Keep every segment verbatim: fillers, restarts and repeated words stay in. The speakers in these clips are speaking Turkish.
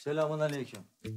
Selamünaleyküm.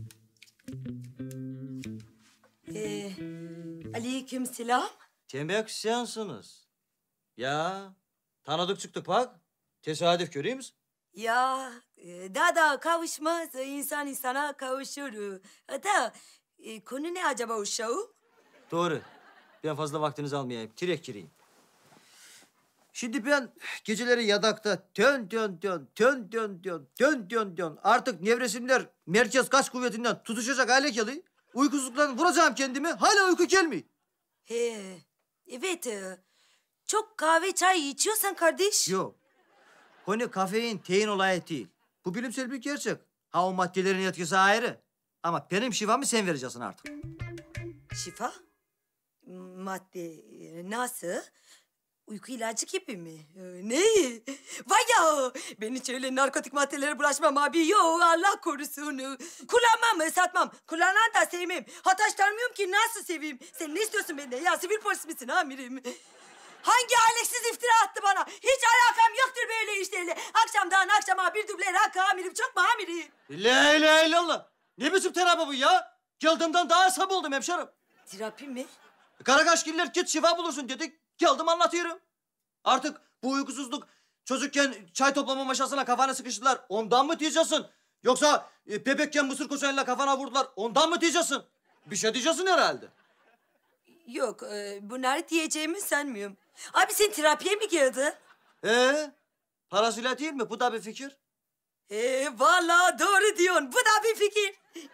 Ee, aleyküm selam. Demek sensiniz. Ya, tanıdık çıktık bak. Tesadüf görüyor musun? Ya, e, daha da kavuşmaz. İnsan insana kavuşur. Da, e, konu ne acaba uşağım? Doğru. Ben fazla vaktinizi almayayım. Direkt gireyim. Şimdi ben geceleri yatakta tön tön tön, tön tön tön, tön tön tön. Artık nevresimler merkez kas kuvvetinden tutuşacak hale geliyor. Uykusuzluktan vuracağım kendimi. Hala uyku gelmiyor. He, evet. e, Çok kahve çay içiyorsan kardeş. Yok. Konu kafein, tein olayı değil. Bu bilimsel bir gerçek. Ha o maddelerin etkisi ayrı. Ama benim şifamı sen vereceksin artık. Şifa? Madde e, nasıl? Uyku ilacı gibi mi? Ee, Ne? Vay ya! Ben hiç öyle narkotik maddelere bulaşmam abi. Yok Allah korusun. Kullanmam, satmam. Kullanan da sevmem. Hatta tanımıyorum ki nasıl seveyim. Sen ne istiyorsun benden? Ya sivil polis misin amirim? Hangi ahlaksız iftira attı bana? Hiç alakam yoktur böyle işlerle. Akşamdan akşama bir duble rakı amirim. Çok mu amirim? La ilahe illallah. Ne biçim terapi bu ya? Geldiğimden daha hesap oldum hemşerim. Terapi mi? Karakaşgiller git şifa bulursun dedik. Geldim anlatıyorum. Artık bu uykusuzluk çocukken çay toplama maşasına kafana sıkıştılar. Ondan mı diyeceksin? Yoksa e, bebekken mısır koçanıyla kafana vurdular. Ondan mı diyeceksin? Bir şey diyeceksin herhalde. Yok, e, bunları diyeceğimi sanmıyorum. Abi sen terapiye mi girdin? Ee, parasıyla değil mi? Bu da bir fikir. Ee, vallahi doğru diyorsun. Bu da bir fikir.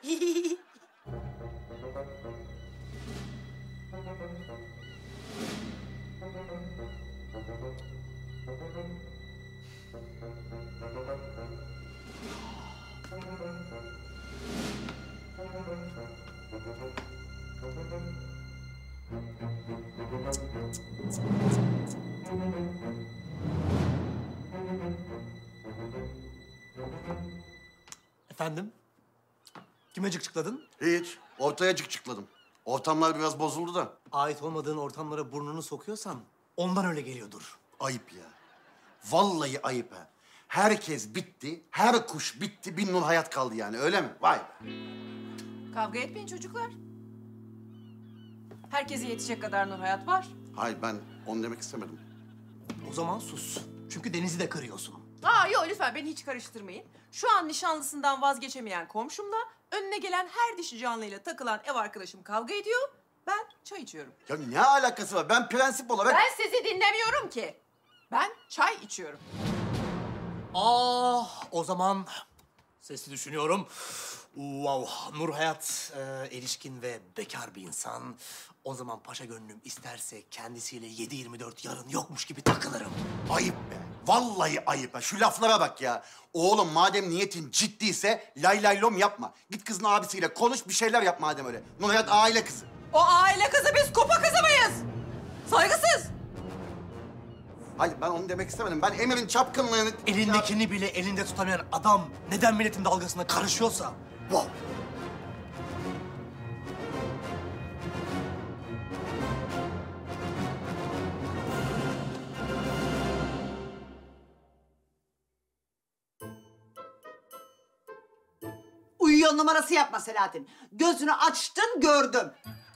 Efendim? Kime cıkcıkladın? Hiç. Ortaya çıkladım. Ortamlar biraz bozuldu da. Ait olmadığın ortamlara burnunu sokuyorsan ondan öyle geliyordur. Ayıp ya. Vallahi ayıp ha. Herkes bitti, her kuş bitti, bir nur hayat kaldı yani öyle mi? Vay be. Kavga etmeyin çocuklar. Herkese yetecek kadar nur hayat var. Hayır ben onu demek istemedim. O zaman sus. Çünkü Deniz'i de kırıyorsun. Aa yok lütfen beni hiç karıştırmayın. Şu an nişanlısından vazgeçemeyen komşumla önüne gelen her dişi canlıyla takılan ev arkadaşım kavga ediyor. Ben çay içiyorum. Ya ne alakası var? Ben prensip olarak... Ben sizi dinlemiyorum ki. Ben çay içiyorum. Ah, o zaman sesli düşünüyorum. Wow, Nur Hayat e, erişkin ve bekar bir insan. O zaman paşa gönlüm isterse kendisiyle yedi yirmi dört yarın yokmuş gibi takılırım. Ayıp be. Vallahi ayıp ha. Şu laflara bak ya. Oğlum madem niyetin ciddiyse lay lay lom yapma. Git kızın abisiyle konuş bir şeyler yap madem öyle. Nur Hayat aile kızı. O aile kızı biz kupa kızı mıyız? Saygısız. Hayır ben onu demek istemedim. Ben Emir'in çapkınlığını... Elindekini bile elinde tutamayan adam neden milletin dalgasına karışıyorsa... Wow. Uyuyor numarası yapma Selahattin. Gözünü açtın gördüm.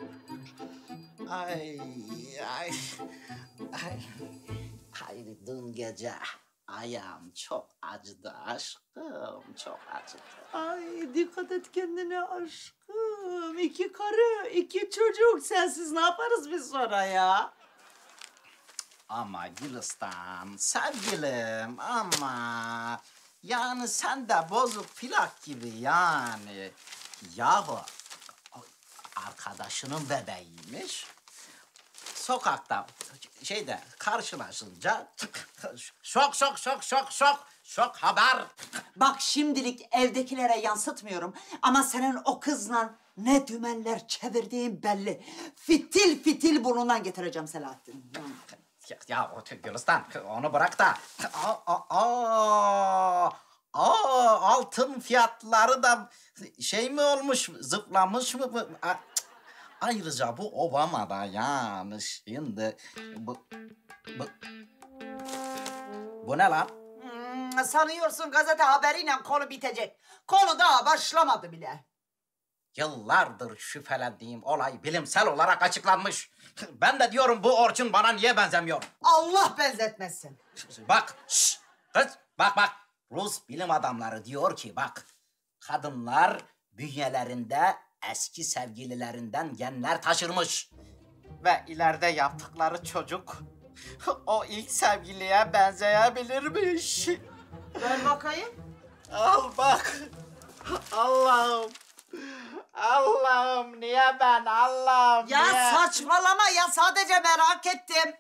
Ay, ay, ay. Hayır, dün gece ayağım çok acıdı aşkım, çok acıdı. Ay dikkat et kendine aşkım. İki karı, iki çocuk. Sensiz ne yaparız biz sonra ya? Ama Gülistan, sevgilim ama... Yani sen de bozuk plak gibi yani. Yahu arkadaşının bebeğiymiş. Sokakta şeyde karşılaşınca şok şok şok şok şok şok haber. Bak şimdilik evdekilere yansıtmıyorum. Ama senin o kızla ne dümenler çevirdiğin belli. Fitil fitil burnundan getireceğim Selahattin. Ya, ya o Gülistan onu bırak da. Aa, aa, aa, altın fiyatları da şey mi olmuş, zıplamış mı? bu? A- Ayrıca bu Obama'da yani şimdi bu, bu, bu ne lan? Hmm, Sanıyorsun gazete haberiyle konu bitecek. Konu daha başlamadı bile. Yıllardır şüphelendiğim olay bilimsel olarak açıklanmış. Ben de diyorum bu Orçun bana niye benzemiyor? Allah benzetmesin. Bak, şşş, kız, bak bak. Rus bilim adamları diyor ki bak, kadınlar bünyelerinde eski sevgililerinden genler taşırmış. Ve ileride yaptıkları çocuk o ilk sevgiliye benzeyebilirmiş. Ver bakayım. Al bak. Allah'ım. Allah'ım niye ben Allah'ım Ya niye? saçmalama ya, sadece merak ettim.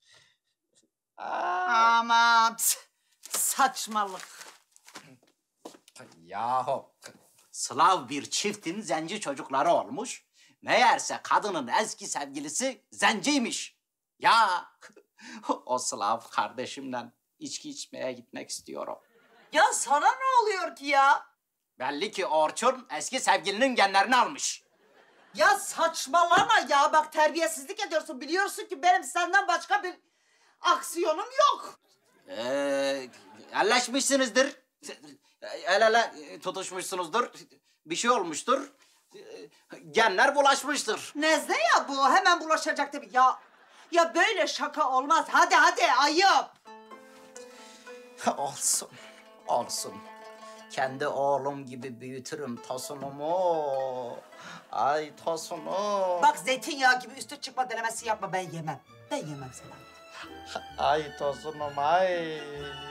Aa. Aman saçmalık. Yahu Slav bir çiftin zenci çocukları olmuş. Meğerse kadının eski sevgilisi zenciymiş. Ya o Slav kardeşimle içki içmeye gitmek istiyorum. Ya sana ne oluyor ki ya? Belli ki Orçun eski sevgilinin genlerini almış. Ya saçmalama ya, bak terbiyesizlik ediyorsun. Biliyorsun ki benim senden başka bir aksiyonum yok. Ee, elleşmişsinizdir. El ele tutuşmuşsunuzdur. Bir şey olmuştur. Genler bulaşmıştır. Nezle ya bu, hemen bulaşacak tabii. Ya ya böyle şaka olmaz. Hadi hadi, ayıp. Olsun, olsun. Kendi oğlum gibi büyütürüm tosunumu. Ay tosunum. Bak zeytinyağı gibi üstü çıkma denemesi yapma, ben yemem. Ben yemem Selahattin. Ay tosunum ay.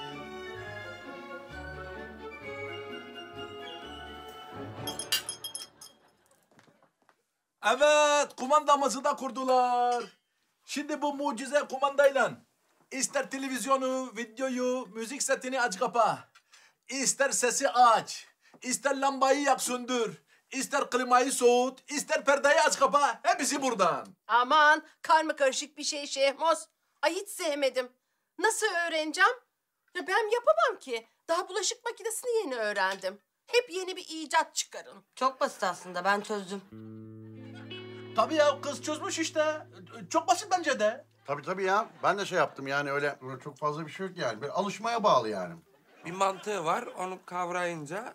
Evet, kumandamızı da kurdular. Şimdi bu mucize kumandayla ister televizyonu, videoyu, müzik setini aç kapa, ister sesi aç, ister lambayı yak söndür, ister klimayı soğut, ister perdeyi aç kapa, hepsi buradan. Aman karma karışık bir şey Şehmoz. Ay hiç sevmedim. Nasıl öğreneceğim? Ya ben yapamam ki. Daha bulaşık makinesini yeni öğrendim. Hep yeni bir icat çıkarın. Çok basit aslında, ben çözdüm. Tabii ya, kız çözmüş işte. Çok basit bence de. Tabii tabii ya. Ben de şey yaptım yani, öyle, öyle çok fazla bir şey yok yani. Bir alışmaya bağlı yani. Bir mantığı var, onu kavrayınca...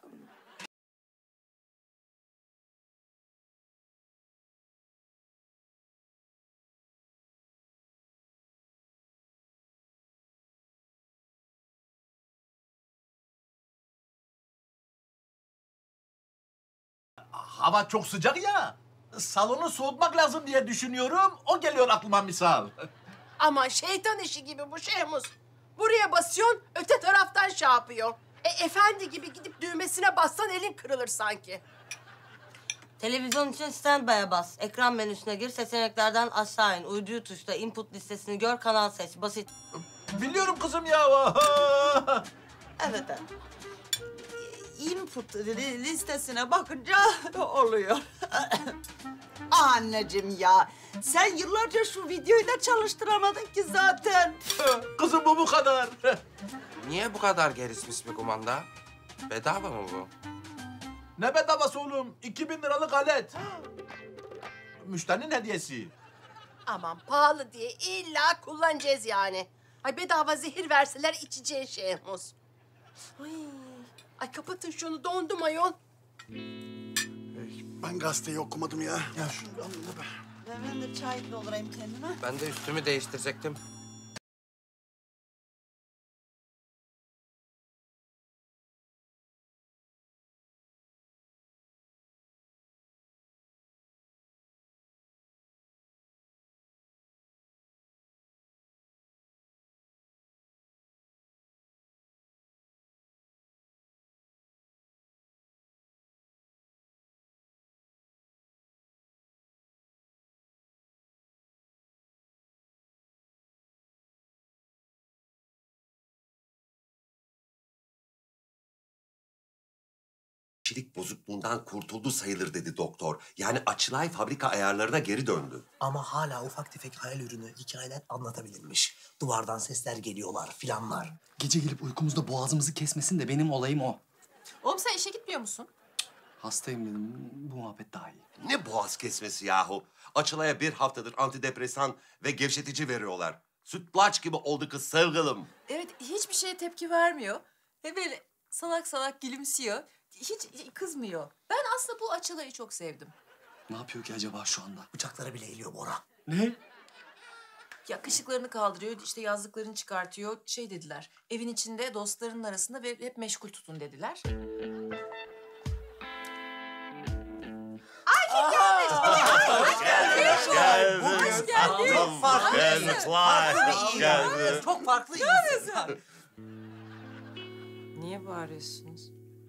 Hava çok sıcak ya. Salonu soğutmak lazım diye düşünüyorum. O geliyor aklıma misal. Ama şeytan işi gibi bu Şehmoz. Buraya basıyorsun, öte taraftan şey yapıyor. E, efendi gibi gidip düğmesine bassan elin kırılır sanki. Televizyon için standby'a bas. Ekran menüsüne gir, seçeneklerden aşağı in. Uyduyu tuşla, input listesini gör, kanal seç. Basit. Biliyorum kızım ya. Evet evet. Input li- listesine bakınca oluyor. Anneciğim ya, sen yıllarca şu videoyu da çalıştıramadın ki zaten. Kızım bu bu kadar. Niye bu kadar gelişmiş bir kumanda? Bedava mı bu? Ne bedavası oğlum? iki bin liralık alet. Müşterinin hediyesi. Aman pahalı diye illa kullanacağız yani. Ay bedava zehir verseler içeceğin Şehmoz. Ay, ay kapatın şunu, dondum ayol. Ben gazeteyi okumadım ya. Ya şunu bir alayım da be. Ben de çay doldurayım kendime. Ben de üstümü değiştirecektim. Kişilik bozukluğundan kurtuldu sayılır dedi doktor. Yani Açılay fabrika ayarlarına geri döndü. Ama hala ufak tefek hayal ürünü, hikayeler anlatabilirmiş. Duvardan sesler geliyorlar filanlar. Gece gelip uykumuzda boğazımızı kesmesin de benim olayım o. Oğlum sen işe gitmiyor musun? Hastayım dedim. Bu muhabbet daha iyi. Ne boğaz kesmesi yahu? Açılay'a bir haftadır antidepresan ve gevşetici veriyorlar. Sütlaç gibi oldu kız sevgilim. Evet, hiçbir şeye tepki vermiyor. He böyle salak salak gülümsüyor. Hiç kızmıyor. Ben aslında bu Açılay'ı çok sevdim. Ne yapıyor ki acaba şu anda? Bıçakları bile eğiliyor Bora. Ne? Ya kışıklarını kaldırıyor, işte yazlıklarını çıkartıyor. Şey dediler, evin içinde dostlarının arasında ve hep meşgul tutun dediler. Ay kim gelmiş? Hoş geldin. Hoş geldin. Çok farklı. Farklı Geldin. Çok farklı Ne yapıyorsun? Niye bağırıyorsunuz?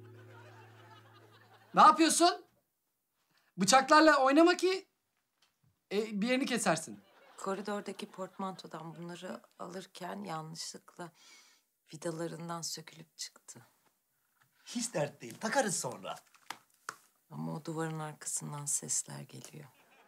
Ne yapıyorsun? Bıçaklarla oynama ki e, bir yerini kesersin. Koridordaki portmantodan bunları alırken yanlışlıkla vidalarından sökülüp çıktı. Hiç dert değil. Takarız sonra. Ama o duvarın arkasından sesler geliyor.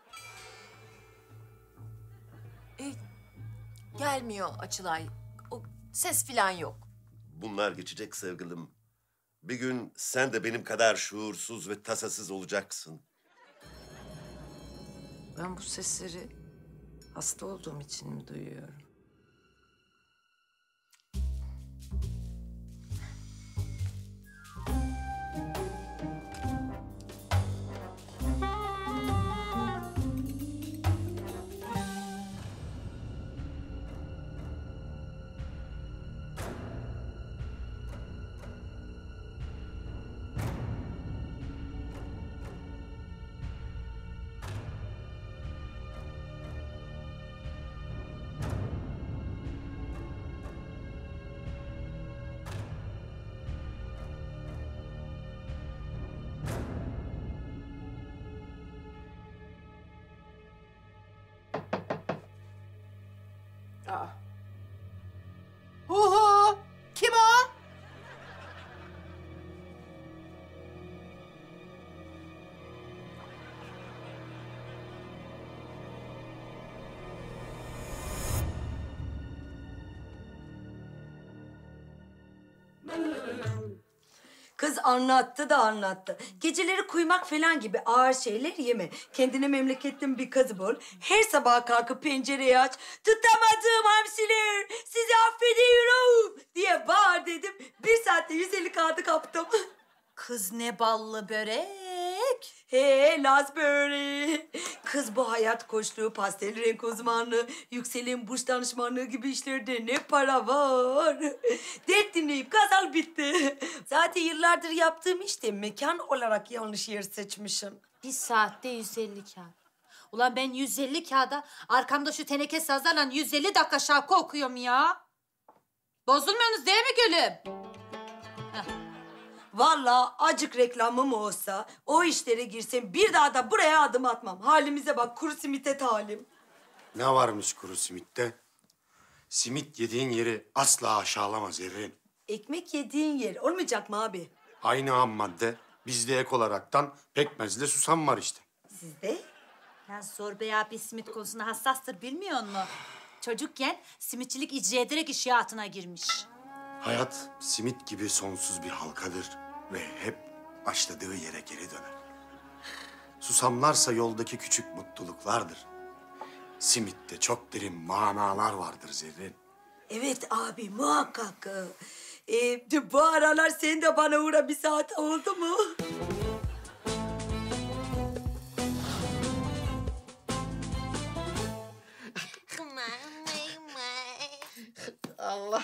E, gelmiyor Açılay. O ses falan yok. Bunlar geçecek sevgilim. Bir gün sen de benim kadar şuursuz ve tasasız olacaksın. Ben bu sesleri hasta olduğum için mi duyuyorum? Aa. Hu hu! Kim o? Kız anlattı da anlattı. Geceleri kuymak falan gibi ağır şeyler yeme. Kendine memleketten bir kızı bul. Her sabah kalkıp pencereyi aç. Tutamadığım hamsiler sizi affediyorum diye bağır dedim. Bir saatte yüz elli kağıdı kaptım. Kız ne ballı börek. He Laz böreği. Kız bu hayat koçluğu, pastel renk uzmanlığı, yükselen burç danışmanlığı gibi işlerde ne para var. Dert dinleyip gazal bitti. Zaten yıllardır yaptığım işte mekan olarak yanlış yer seçmişim. Bir saatte yüz elli kağıt. Ulan ben yüz elli kağıda arkamda şu teneke sazlarla yüz elli dakika şarkı okuyorum ya. Bozulmuyorsunuz değil mi gülüm? Vallahi acık reklamım olsa o işlere girsem bir daha da buraya adım atmam. Halimize bak kuru simite talim. Ne varmış kuru simitte? Simit yediğin yeri asla aşağılamaz Erin. Ekmek yediğin yer olmayacak mı abi? Aynı ham madde. Bizde ek olaraktan pekmezle susam var işte. Sizde? Ya Zorbey abi simit konusunda hassastır bilmiyor musun? Çocukken simitçilik icra ederek iş hayatına girmiş. Hayat simit gibi sonsuz bir halkadır ve hep başladığı yere geri döner. Susamlarsa yoldaki küçük mutluluklardır. Simitte çok derin manalar vardır Zerrin. Evet abi muhakkak. Ee, bu aralar sen de bana uğra bir saat oldu mu? Allah.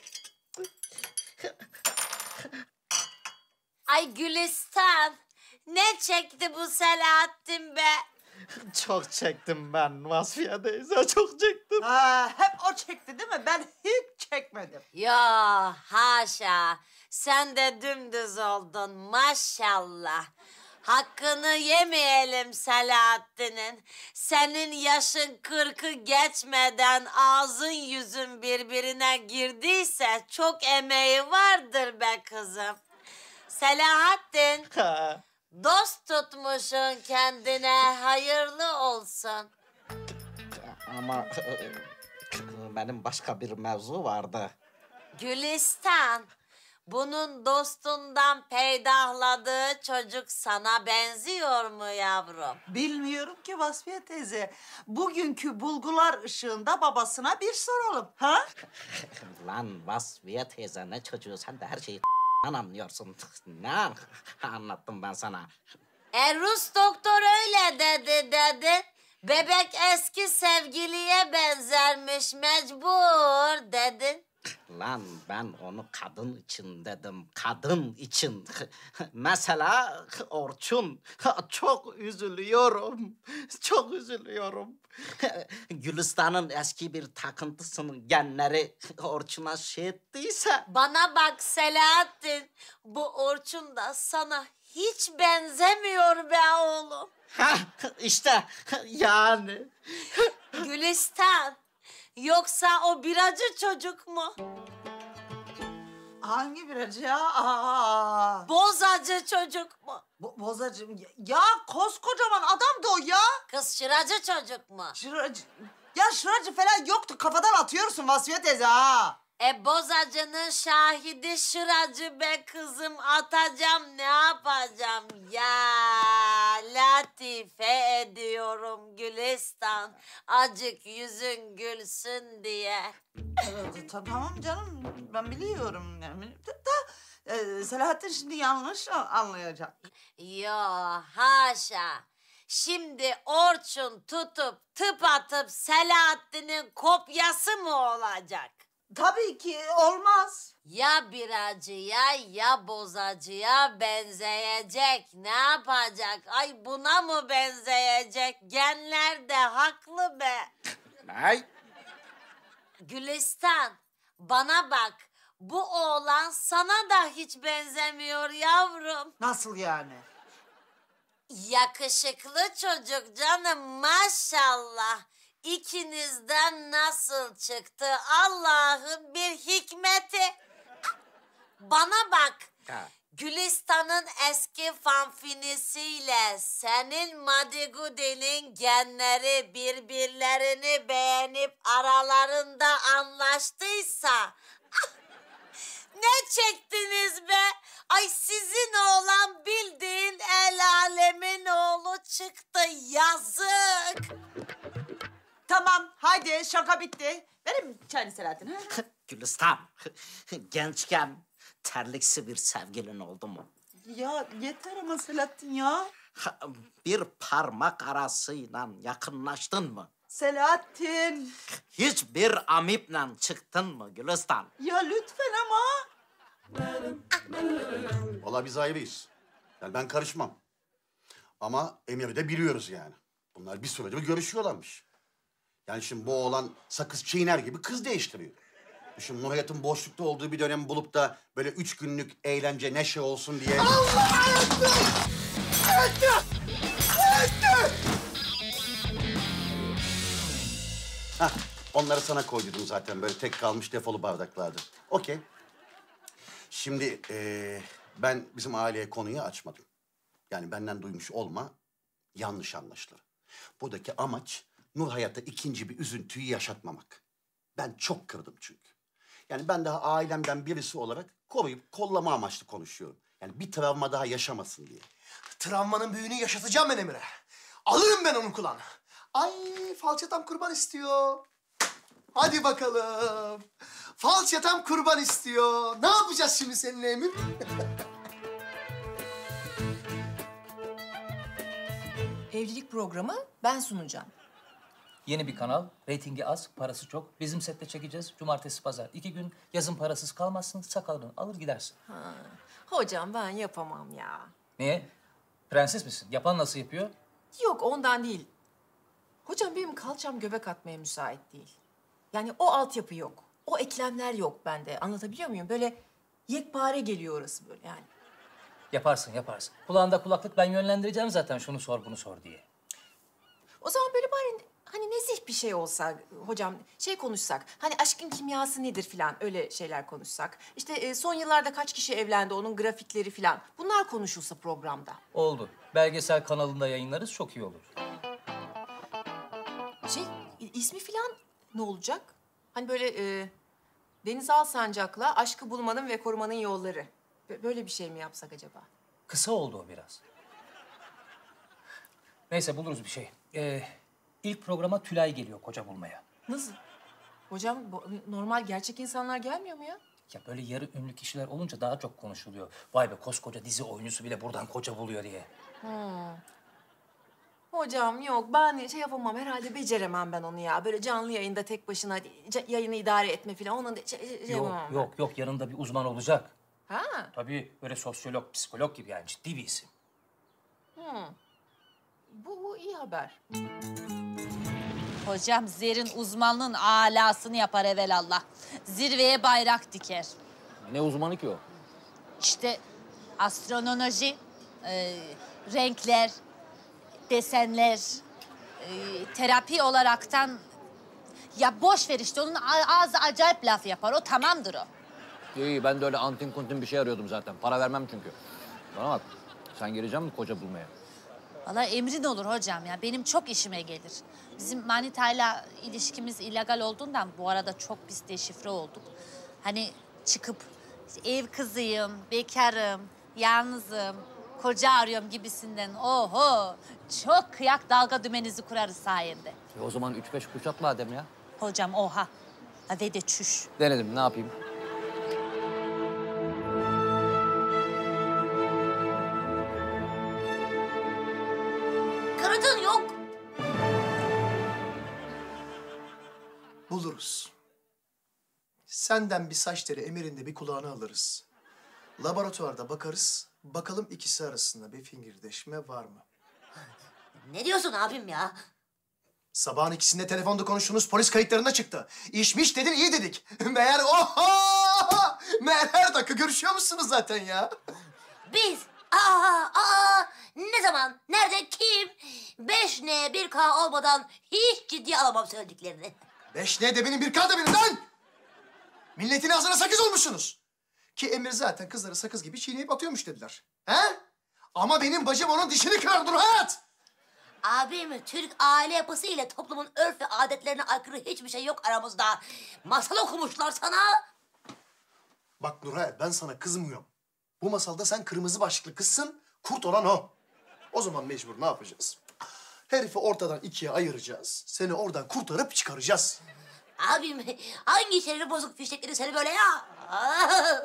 Ay Gülistan, ne çekti bu Selahattin be? Çok çektim ben Vasfiye teyze, çok çektim. Ha, hep o çekti değil mi? Ben hiç çekmedim. Ya haşa, sen de dümdüz oldun maşallah. Hakkını yemeyelim Selahattin'in. Senin yaşın kırkı geçmeden ağzın yüzün birbirine girdiyse çok emeği vardır be kızım. Selahattin, dost tutmuşsun kendine, hayırlı olsun. Ama benim başka bir mevzu vardı. Gülistan, bunun dostundan peydahladığı çocuk sana benziyor mu yavrum? Bilmiyorum ki Vasfiye teyze. Bugünkü bulgular ışığında babasına bir soralım. Ha? Lan Vasfiye teyze ne çocuğu, sen de her şeyi anlıyorsun. Ne anlattım ben sana? E Rus doktor öyle dedi dedi. Bebek eski sevgiliye benzermiş mecbur dedin. Lan ben onu kadın için dedim, kadın için. Mesela Orçun, çok üzülüyorum, çok üzülüyorum. Gülistan'ın eski bir takıntısının genleri Orçun'a şey ettiyse... Bana bak Selahattin, bu Orçun da sana hiç benzemiyor be oğlum. Hah, işte yani. Gülistan, yoksa o biracı çocuk mu? Hangi biracı ya? Aa. Bozacı çocuk mu? Bo bozacı mı? Ya koskocaman adamdı o ya. Kız şıracı çocuk mu? Şıracı. Ya şıracı falan yoktu. Kafadan atıyorsun Vasfiye teyze ha. E bozacının şahidi şıracı be kızım, atacağım ne yapacağım ya, latife ediyorum Gülistan, acık yüzün gülsün diye. Evet, tamam canım ben biliyorum. Yani. Da, e, Selahattin şimdi yanlış anlayacak. Yo haşa. Şimdi Orçun tutup tıp atıp Selahattin'in kopyası mı olacak? Tabii ki olmaz. Ya biracıya ya bozacıya benzeyecek. Ne yapacak? Ay buna mı benzeyecek? Genler de haklı be. Ne? Gülistan, bana bak. Bu oğlan sana da hiç benzemiyor yavrum. Nasıl yani? Yakışıklı çocuk canım maşallah. İkinizden nasıl çıktı Allah'ın bir hikmeti. Bana bak. Ha. Gülistan'ın eski fanfinisiyle senin Madigudi'nin genleri birbirlerini beğenip aralarında anlaştıysa... Ne çektiniz be? Ay sizin oğlan bildiğin el alemin oğlu çıktı, yazık. Tamam haydi şaka bitti. Verin çayını Selahattin. Ha? Gülistan, gençken terliksi bir sevgilin oldu mu? Ya yeter ama Selahattin ya. Bir parmak arasıyla yakınlaştın mı? Selahattin. Hiçbir amiple çıktın mı Gülistan? Ya lütfen ama. Vallahi biz ayrıyız. Yani ben karışmam. Ama Emir'i de biliyoruz yani. Bunlar bir süredir görüşüyorlarmış. Yani şimdi bu oğlan sakız çiğner gibi kız değiştiriyor. Şimdi Nur Hayat'ın boşlukta olduğu bir dönem bulup da böyle üç günlük eğlence, neşe olsun diye... Allah ayakta! Ayakta! Ayakta! Hah, onları sana koydum zaten böyle tek kalmış defolu bardaklardı. Okey. Şimdi ee, ben bizim aileye konuyu açmadım. Yani benden duymuş olma, yanlış anlaşılır. Buradaki amaç Nur Hayat'a ikinci bir üzüntüyü yaşatmamak. Ben çok kırdım çünkü. Yani ben daha ailemden birisi olarak koruyup kollama amaçlı konuşuyorum. Yani bir travma daha yaşamasın diye. Travmanın büyüğünü yaşatacağım ben Emir'e. Alırım ben onun kulağını. Ay falçatam kurban istiyor. Hadi bakalım. Falçatam kurban istiyor. Ne yapacağız şimdi seninle Emir? Evlilik programı ben sunacağım. Yeni bir kanal, reytingi az, parası çok. Bizim sette çekeceğiz, cumartesi, pazar. İki gün yazın parasız kalmazsın, sakalını alır gidersin. Ha. Hocam ben yapamam ya. Niye? Prenses misin? Yapan nasıl yapıyor? Yok ondan değil. Hocam benim kalçam göbek atmaya müsait değil. Yani o altyapı yok. O eklemler yok bende. Anlatabiliyor muyum? Böyle yekpare geliyor orası böyle yani. Yaparsın, yaparsın. Kulağında kulaklık, ben yönlendireceğim zaten şunu sor, bunu sor diye. O zaman böyle bari hani nezih bir şey olsa hocam, şey konuşsak. Hani aşkın kimyası nedir filan, öyle şeyler konuşsak. İşte e, son yıllarda kaç kişi evlendi, onun grafikleri filan. Bunlar konuşulsa programda. Oldu. Belgesel kanalında yayınlarız, çok iyi olur. Şey, ismi filan ne olacak? Hani böyle e, Deniz Alsancak'la Aşkı Bulmanın ve Korumanın Yolları. Bö- Böyle bir şey mi yapsak acaba? Kısa oldu o biraz. Neyse buluruz bir şey. Ee, ilk programa Tülay geliyor koca bulmaya. Nasıl? Hocam bu- normal gerçek insanlar gelmiyor mu ya? Ya böyle yarı ünlü kişiler olunca daha çok konuşuluyor. Vay be koskoca dizi oyuncusu bile buradan koca buluyor diye. Hmm. Hocam yok ben şey yapamam herhalde beceremem ben onu ya. Böyle canlı yayında tek başına ca- yayını idare etme falan onun da şey, şey Yok yapamam. yok yok yanında bir uzman olacak. Ha? Tabii böyle sosyolog, psikolog gibi yani ciddi bir isim. Hmm. Bu, bu iyi haber. Hocam Zer'in uzmanlığın alasını yapar evelallah. Zirveye bayrak diker. Ne uzmanı ki o? İşte astronoloji, e, renkler, desenler, e, terapi olaraktan... Ya boş ver işte onun a- ağzı acayip laf yapar. O tamamdır o. İyi, ben de öyle antin kuntin bir şey arıyordum zaten. Para vermem çünkü. Bana bak, sen gelecek misin koca bulmaya? Vallahi emrin olur hocam ya. Benim çok işime gelir. Bizim manitayla ilişkimiz illegal olduğundan bu arada çok biz deşifre olduk. Hani çıkıp işte ev kızıyım, bekarım, yalnızım, koca arıyorum gibisinden. Oho! Çok kıyak dalga dümenizi kurarız sayende. E o zaman üç beş kuş at madem ya. Hocam oha. Ha ve de çüş. Denedim, ne yapayım? Kırıtın yok. Buluruz. Senden bir saç teli, Emir'in de bir kulağını alırız. Laboratuvarda bakarız, bakalım ikisi arasında bir fingirdeşme var mı? Ne diyorsun abim ya? Sabahın ikisinde telefonda konuştuğunuz polis kayıtlarında çıktı. İşmiş dedin, iyi dedik. Meğer oha! Meğer her dakika görüşüyor musunuz zaten ya? Biz? Aa, aa, ne zaman? Nerede? Kim? beş N bir K olmadan hiç ciddiye alamam söylediklerini. Beş ne de benim, bir K da benim lan! Milletin ağzına sakız olmuşsunuz. Ki Emir zaten kızları sakız gibi çiğneyip atıyormuş dediler. He? Ama benim bacım onun dişini kırar Nurhayat! Abim, Türk aile yapısı ile toplumun örf ve adetlerine aykırı hiçbir şey yok aramızda. Masal okumuşlar sana. Bak Nurhayat, ben sana kızmıyorum. Bu masalda sen kırmızı başlıklı kızsın, kurt olan o. O zaman mecbur ne yapacağız? Herifi ortadan ikiye ayıracağız. Seni oradan kurtarıp çıkaracağız. Abim, hangi şerri bozuk fişekleri seni böyle ya? Aa!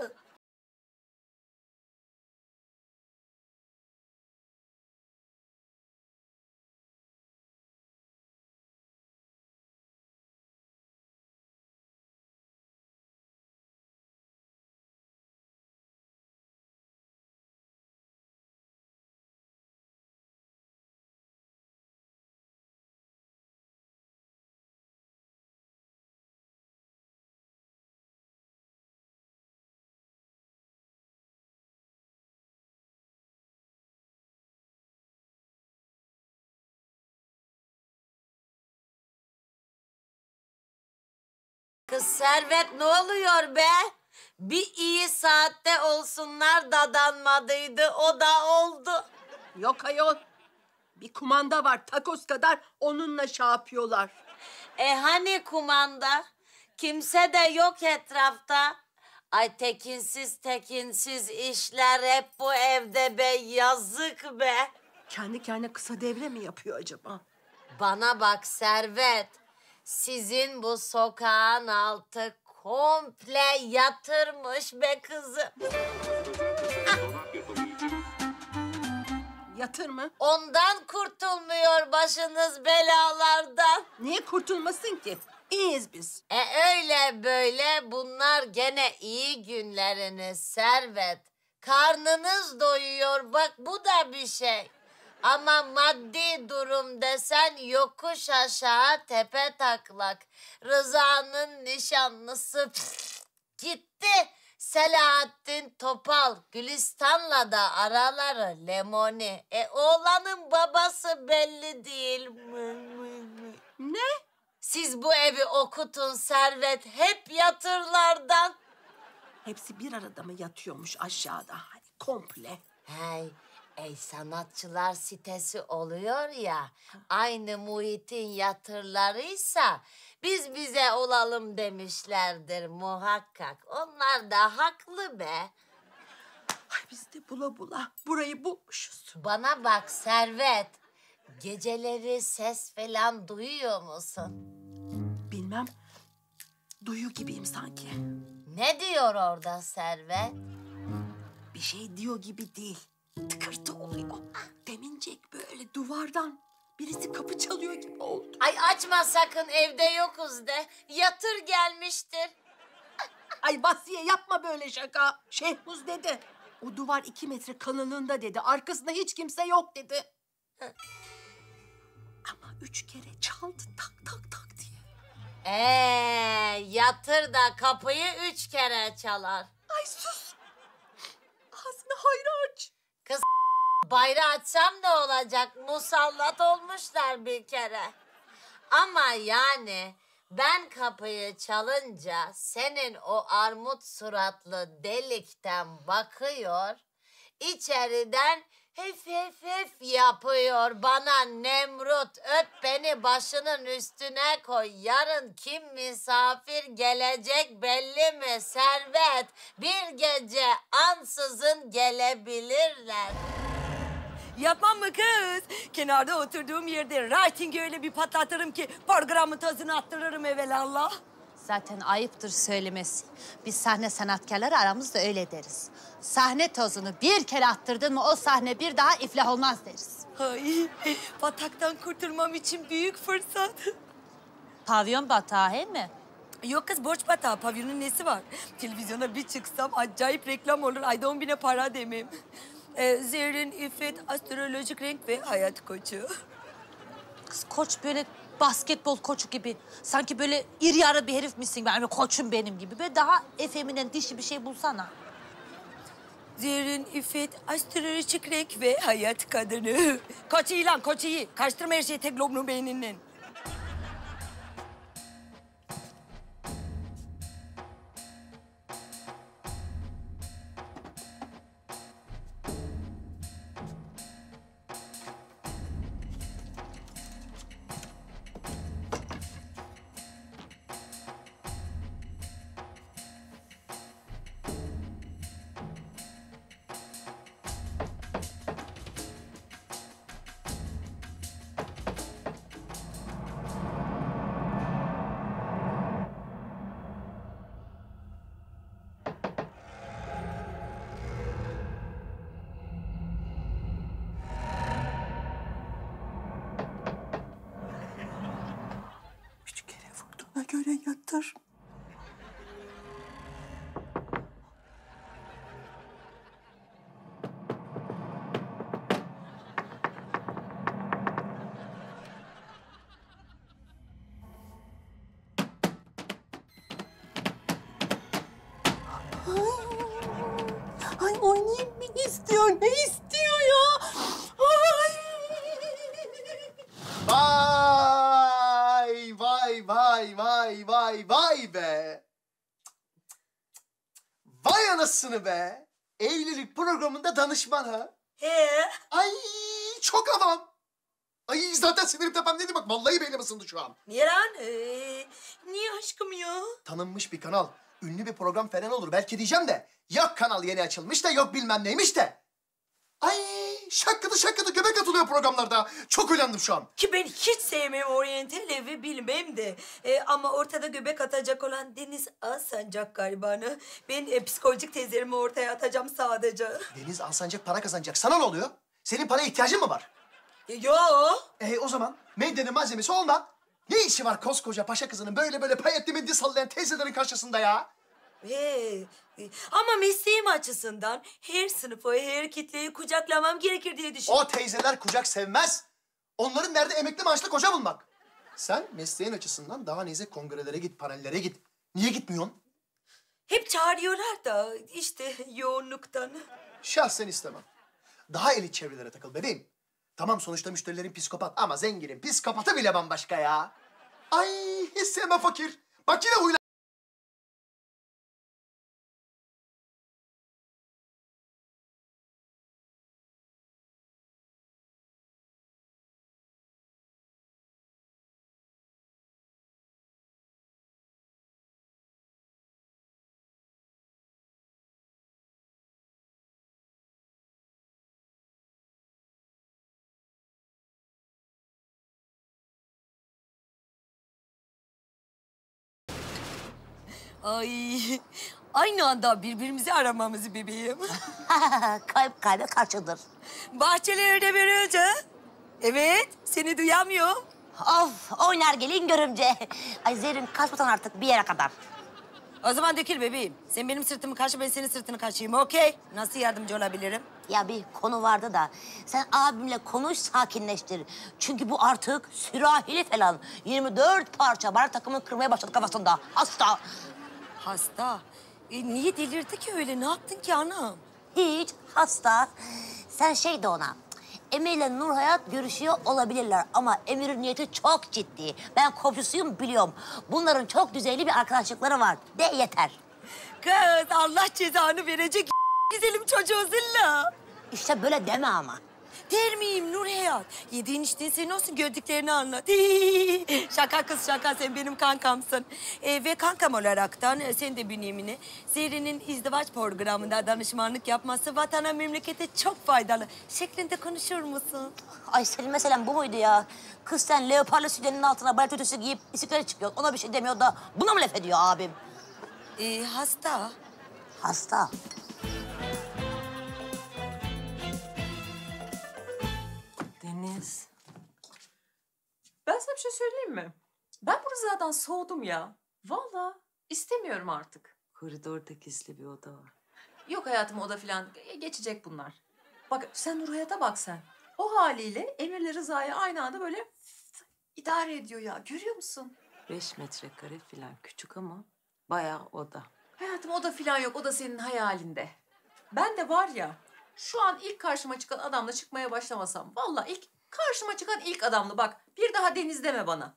Kız Servet ne oluyor be? Bir iyi saatte olsunlar dadanmadıydı, o da oldu. Yok ayol. Bir kumanda var takos kadar onunla şey yapıyorlar. E hani kumanda? Kimse de yok etrafta. Ay tekinsiz tekinsiz işler hep bu evde be, yazık be. Kendi kendine kısa devre mi yapıyor acaba? Bana bak Servet. Sizin bu sokağın altı komple yatırmış be kızım. Yatır mı? Ondan kurtulmuyor başınız belalardan. Niye kurtulmasın ki? İyiyiz biz. E öyle böyle bunlar gene iyi günleriniz Servet. Karnınız doyuyor bak, bu da bir şey. Ama maddi durum desen yokuş aşağı tepe taklak. Rıza'nın nişanlısı pf, gitti. Selahattin Topal, Gülistan'la da araları lemoni. E oğlanın babası belli değil. Ne? Siz bu evi okutun Servet, hep yatırlardan. Hepsi bir arada mı yatıyormuş aşağıda? Hani komple. Hey, Ey sanatçılar sitesi oluyor ya, aynı muhitin yatırlarıysa biz bize olalım demişlerdir muhakkak. Onlar da haklı be. Ay biz de bula bula burayı bulmuşuz. Bana bak Servet, geceleri ses falan duyuyor musun? Bilmem, duyuyor gibiyim sanki. Ne diyor orada Servet? Bir şey diyor gibi değil. Tıkırtı oluyor. Demincek böyle duvardan birisi kapı çalıyor gibi oldu. Ay açma sakın, evde yokuz de. Yatır gelmiştir. Ay Basiye yapma böyle şaka. Şehmuz dedi. O duvar iki metre kalınlığında dedi. Arkasında hiç kimse yok dedi. Ama üç kere çaldı tak tak tak diye. Ee, yatır da kapıyı üç kere çalar. Ay sus. Ağzını hayra aç. Kız bayrağı açsam ne olacak? Musallat olmuşlar bir kere. Ama yani ben kapıyı çalınca senin o armut suratlı delikten bakıyor, içeriden hef hef hef yapıyor bana Nemrut. Öp beni başının üstüne koy. Yarın kim misafir gelecek belli mi Servet? Bir gece ansızın gelebilirler. Yapmam mı kız? Kenarda oturduğum yerde ratingi öyle bir patlatırım ki programın tozunu attırırım evelallah. Zaten ayıptır söylemesi. Biz sahne sanatkarları aramızda öyle deriz. Sahne tozunu bir kere attırdın mı o sahne bir daha iflah olmaz deriz. Ay, bataktan kurtulmam için büyük fırsat. Pavyon batağı he mi? Yok kız, borç batağı. Pavyonun nesi var? Televizyona bir çıksam acayip reklam olur. Ayda on bine para demem. Ee, Zerrin, İffet, astrolojik renk ve hayat koçu. Kız koç böyle basketbol koçu gibi. Sanki böyle iri yarı bir herif misin? Yani koçum benim gibi. Böyle daha efeminen dişi bir şey bulsana. Zerrin, İffet, astrolojik renk ve hayat kadını. Koç iyi lan, koç iyi. Karıştırma her şeyi tek lobunu beyninin. Ona göre yatır. Ay, ay oynayayım mı istiyor? Ne istiyor ya? Ay. Vay vay vay vay vay vay be. Vay anasını be. Evlilik programında danışman ha. He. Ay çok havam. Ay zaten sinirim tepemdeydi bak vallahi beynim ısındı şu an. Niye lan? Ee, niye aşkım ya? Tanınmış bir kanal. Ünlü bir program falan olur belki diyeceğim de. Yok kanal yeni açılmış da yok bilmem neymiş de. Ay şakkıdı şakkıdı göbek atılıyor programlarda. Çok uyandım şu an. Ki ben hiç sevmem oryantal evi bilmem de. Ee, ama ortada göbek atacak olan Deniz Alsancak galiba. Ne? Ben e, psikolojik tezlerimi ortaya atacağım sadece. Deniz Alsancak para kazanacak. Sana ne oluyor? Senin paraya ihtiyacın mı var? Yo. E o zaman medyanın malzemesi olma. Ne işi var koskoca paşa kızının böyle böyle payetli medya sallayan teyzelerin karşısında ya? He. Ama mesleğim açısından her sınıfı, her kitleyi kucaklamam gerekir diye düşünüyorum. O teyzeler kucak sevmez. Onların derdi emekli maaşlı koca bulmak. Sen mesleğin açısından daha neyse kongrelere git, panellere git. Niye gitmiyorsun? Hep çağırıyorlar da işte yoğunluktan. Şahsen istemem. Daha elit çevrelere takıl bebeğim. Tamam sonuçta müşterilerin psikopat ama zenginin psikopatı bile bambaşka ya. Ay hiç sevmem fakir. Bak yine huyla. Ay, aynı anda birbirimizi aramamızı bebeğim. Kalp kalbe karşıdır. Bahçelerde börülce. Evet, seni duyamıyorum. Of, oynar gelin görümce. Ay Zerrin kaçmasan artık bir yere kadar. O zaman dökül bebeğim. Sen benim sırtımı karşı, ben senin sırtını karşıyım, okey? Nasıl yardımcı olabilirim? Ya bir konu vardı da sen abimle konuş, sakinleştir. Çünkü bu artık sürahili falan. yirmi dört parça barak takımını kırmaya başladı kafasında. Hasta. Hasta? E, niye delirdi ki öyle? Ne yaptın ki anam? Hiç, hasta. Sen şey de ona, Emir'le Nurhayat görüşüyor olabilirler ama Emir'in niyeti çok ciddi. Ben komşusuyum, biliyorum. Bunların çok düzeyli bir arkadaşlıkları var. De yeter. Kız, Allah cezanı verecek güzelim çocuğu zilla. İşte böyle deme ama. Der miyim Nurhayat? Yediğin içtiğin senin olsun, gördüklerini anlat. Şaka kız şaka, sen benim kankamsın. Ee, ve kankam olaraktan e, sen de bünyemini Zerrin'in izdivaç programında danışmanlık yapması vatana memlekete çok faydalı şeklinde konuşur musun? Ay senin meselen bu muydu ya? Kız sen leoparlı sütyenin altına bayat ötesi giyip bisiklete çıkıyor. Ona bir şey demiyor da buna mı laf ediyor abim? Ee, hasta. Hasta. Deniz. Ben sana bir şey söyleyeyim mi? Ben bu Rıza'dan soğudum ya. Vallahi istemiyorum artık. Koridorda gizli bir oda var. Yok hayatım, oda falan. Geçecek bunlar. Bak sen Nurhayat'a bak sen. O haliyle Emir'le Rıza'yı aynı anda böyle idare ediyor ya. Görüyor musun? Beş metrekare falan küçük ama bayağı oda. Hayatım oda falan yok. O da senin hayalinde. Ben de var ya, şu an ilk karşıma çıkan adamla çıkmaya başlamasam, vallahi ilk karşıma çıkan ilk adamlı bak. Bir daha Deniz deme bana.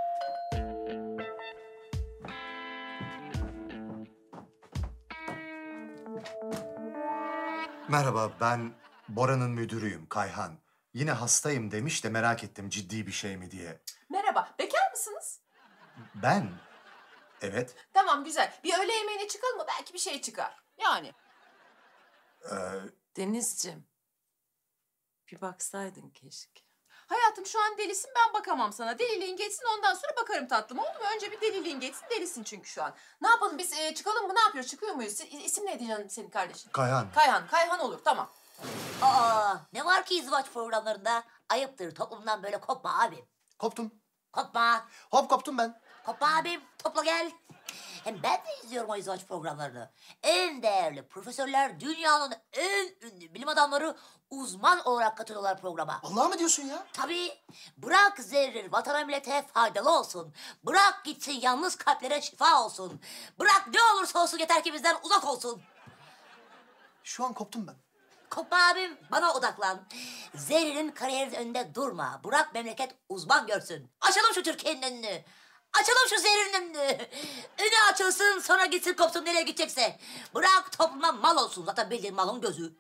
Merhaba, ben Bora'nın müdürüyüm, Kayhan. Yine hastayım demiş de merak ettim ciddi bir şey mi diye. Merhaba, bekar mısınız? Ben? Evet. Tamam, güzel. Bir öğle yemeğine çıkalım mı? Belki bir şey çıkar. Yani. Ee, Denizciğim, bir baksaydın keşke. Hayatım şu an delisin, ben bakamam sana. Deliliğin geçsin, ondan sonra bakarım tatlım, oldu mu? Önce bir deliliğin geçsin, delisin çünkü şu an. Ne yapalım biz, e, çıkalım mı? Ne yapıyoruz? Çıkıyor muyuz? İ- İsim neydi canım senin kardeşin? Kayhan. Kayhan, Kayhan olur, tamam. Aa, ne var ki izdivaç programlarında? Ayıptır, toplumdan böyle kopma abim. Koptum. Kopma. Hop koptum ben. Kopma abim, topla gel. Hem ben de izliyorum o izdivaç programlarını. En değerli profesörler, dünyanın en ünlü bilim adamları uzman olarak katılıyorlar programa. Vallahi mı diyorsun ya? Tabii. Bırak Zerrin vatana millete faydalı olsun. Bırak gitsin yalnız kalplere şifa olsun. Bırak ne olursa olsun yeter ki bizden uzak olsun. Şu an koptum ben. Kopma abim, bana odaklan. Zerrin'in kariyerinin önünde durma. Bırak memleket uzman görsün. Açalım şu Türkiye'nin önünü. Açalım şu Zerrin'in önünü. Önü açılsın, sonra gitsin kopsun nereye gidecekse. Bırak topluma mal olsun. Zaten bildiğin malın gözü.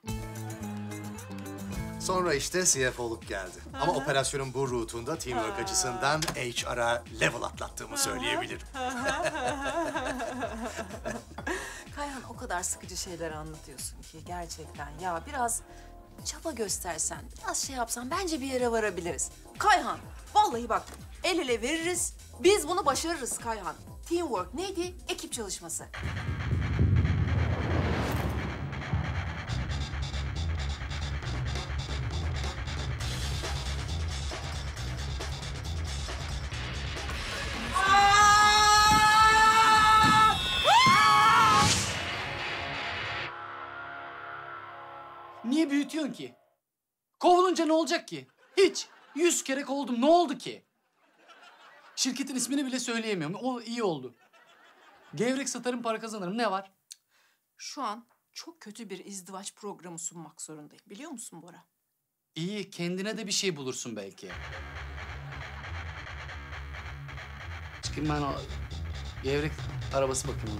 Sonra işte C F O'luk geldi. Ama operasyonun bu rutunda teamwork açısından H R'a level atlattığımı söyleyebilirim. Kayhan, o kadar sıkıcı şeyler anlatıyorsun ki gerçekten. Ya biraz çaba göstersen, biraz şey yapsan bence bir yere varabiliriz. Kayhan, vallahi bak el ele veririz. Biz bunu başarırız Kayhan. Teamwork neydi? Ekip çalışması. Niye büyütüyorsun ki? Kovulunca ne olacak ki? Hiç. Yüz kere kovuldum. Ne oldu ki? Şirketin ismini bile söyleyemiyorum. O iyi oldu. Gevrek satarım, para kazanırım. Ne var? Şu an çok kötü bir izdivaç programı sunmak zorundayım. Biliyor musun Bora? İyi, kendine de bir şey bulursun belki. Çıkayım ben o gevrek arabası bakayım.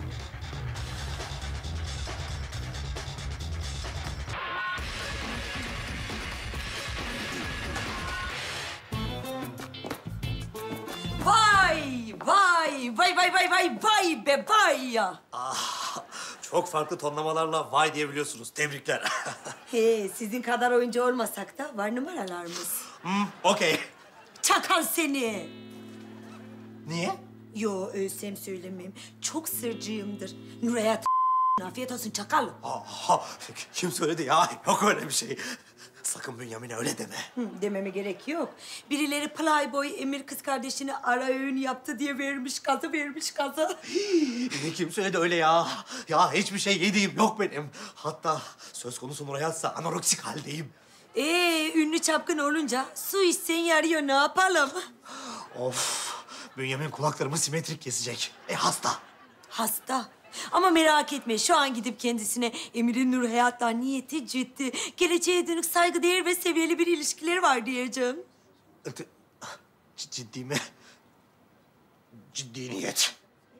Vay, vay, vay, vay, vay, vay, vay be vay ya. Ah, çok farklı tonlamalarla vay diyebiliyorsunuz. Tebrikler. He, sizin kadar oyuncu olmasak da var numaralarımız. Hmm, okey. Çakal seni. Niye? Yo ölsem söylemeyeyim. Çok sırcıyımdır. Nurhayat afiyet olsun çakal. Aha, kim söyledi ya? Yok öyle bir şey. Sakın Bünyamin'e öyle deme. Hı, dememe gerek yok. Birileri Playboy Emir kız kardeşini ara öğün yaptı diye vermiş kazı vermiş kazı. Kim söyledi öyle ya? Ya hiçbir şey yediğim yok benim. Hatta söz konusu Nurhayat'sa anoreksik haldeyim. Ee, ünlü çapkın olunca su içsen yarıyor ne yapalım? Of, Bünyamin kulaklarımı simetrik kesecek. E hasta. Hasta. Ama merak etme şu an gidip kendisine Emir'in Nurhayat'tan niyeti ciddi, geleceğe dönük saygıdeğer ve seviyeli bir ilişkileri var diyeceğim. C- ciddi mi? Ciddi niyet.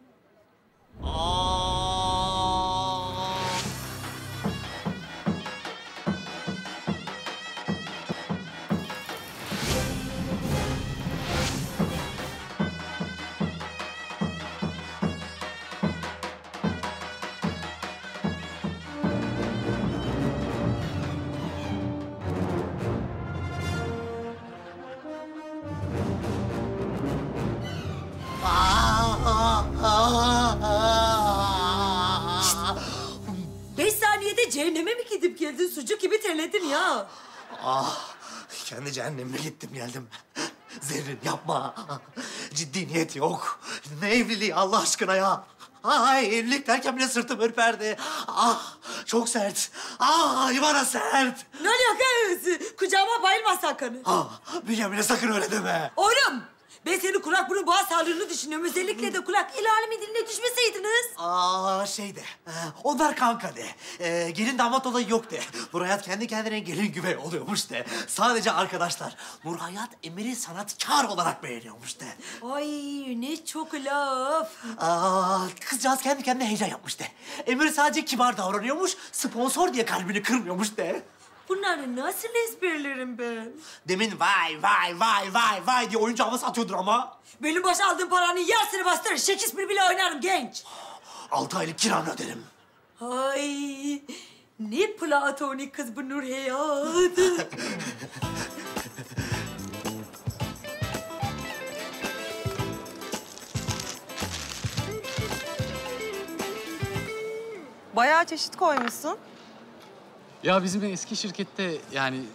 Beş saniyede cehenneme mi gidip geldin? Sucuk gibi terledin ya. Ah, kendi cehenneme gittim geldim. Zerrin yapma. Ciddi niyet yok. Ne evliliği Allah aşkına ya. Ay evlilik derken bile sırtım ürperdi. Ah çok sert. Ah hayvana sert. Ne alakası? Kucağıma bayılma sakın. Ah Bünyamin'e sakın öyle deme. Oğlum ben senin kulak burun boğaz sağlığını düşünüyorum. Özellikle de kulak el alemin diline düşmeseydiniz. Aa şey de, e, onlar kanka de. E, gelin damat olayı yok de. Nurhayat kendi kendine gelin güvey oluyormuş de. Sadece arkadaşlar. Nurhayat Emir'i sanatkar olarak beğeniyormuş de. Ay ne çok laf. Aa, kızcağız kendi kendine heyecan yapmış de. Emir sadece kibar davranıyormuş, sponsor diye kalbini kırmıyormuş de. Bunları nasıl ezberlerim ben? Demin vay vay vay vay vay diye oyuncu havası atıyordur ama. Benim başa aldığım paranın yarısını bastırır. Shakespeare bile oynarım genç. Altı aylık kiranı öderim. Ay ne platonik kız bu Nurhayat. Bayağı çeşit koymuşsun. Ya bizim eski şirkette yani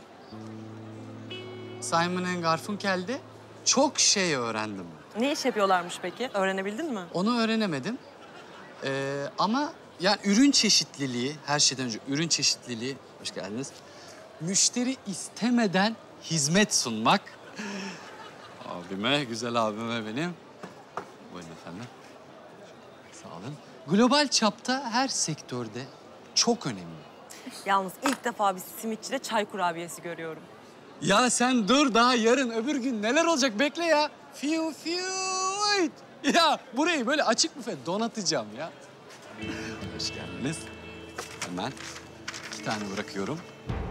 Simon and Garfunkel'de çok şey öğrendim. Ne iş yapıyorlarmış peki? Öğrenebildin mi? Onu öğrenemedim. Ee, ama yani ürün çeşitliliği, her şeyden önce ürün çeşitliliği, hoş geldiniz. Müşteri istemeden hizmet sunmak. Abime, güzel abime benim. Buyurun efendim. Sağ olun. Global çapta her sektörde çok önemli. Yalnız ilk defa bir simitçide çay kurabiyesi görüyorum. Ya sen dur daha yarın öbür gün neler olacak bekle ya. Fiu fiu. Ya burayı böyle açık büfe donatacağım ya. Hoş geldiniz. Hemen iki tane bırakıyorum.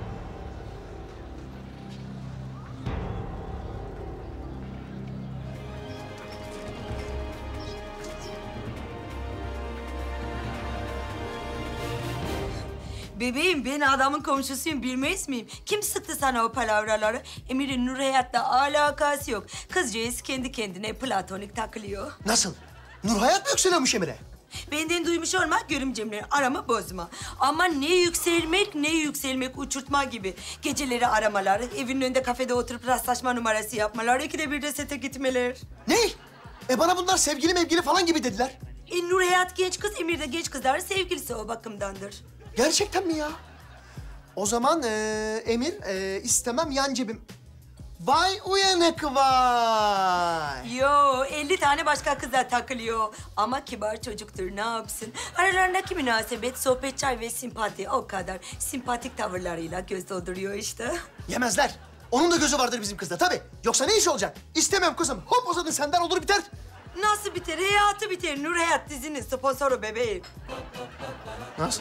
Bebeğim ben adamın komşusuyum bilmez miyim? Kim sıktı sana o palavraları? Emir'in Nurhayat'la alakası yok. Kızcağız kendi kendine platonik takılıyor. Nasıl? Nurhayat mı yükseliyormuş Emir'e? Benden duymuş olma, görümcemle aramı bozma. Ama ne yükselmek ne yükselmek uçurtma gibi. Geceleri aramalar, evin önünde kafede oturup rastlaşma numarası yapmalar, ikide bir de sete gitmeler. Ne? E bana bunlar sevgili mevgili falan gibi dediler. E Nurhayat genç kız, Emir de genç kızlar sevgilisi o bakımdandır. Gerçekten mi ya? O zaman e, Emir e, istemem yan cebim. Vay uyanık vay. Yo, elli tane başka kızla takılıyor. Ama kibar çocuktur, ne yapsın? Aralarındaki münasebet, sohbet, çay ve simpati o kadar. Simpatik tavırlarıyla göz dolduruyor işte. Yemezler. Onun da gözü vardır bizim kızda tabii. Yoksa ne iş olacak? İstemem kızım. Hop uzadın senden olur biter. Nasıl biter? Hayatı biter. Nurhayat dizinin sponsoru bebeğim. Nasıl?